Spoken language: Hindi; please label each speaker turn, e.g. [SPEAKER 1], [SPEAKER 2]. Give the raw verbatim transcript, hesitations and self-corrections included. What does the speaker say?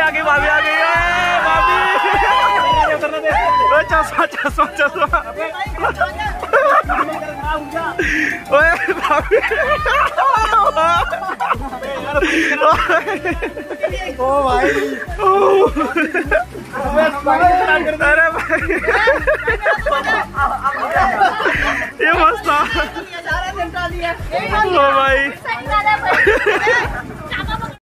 [SPEAKER 1] आ गई भाभी आ गई भाभी। चश्मा चश्मा चश्मा ओए भाभी
[SPEAKER 2] ओ भाई
[SPEAKER 1] अरे भाई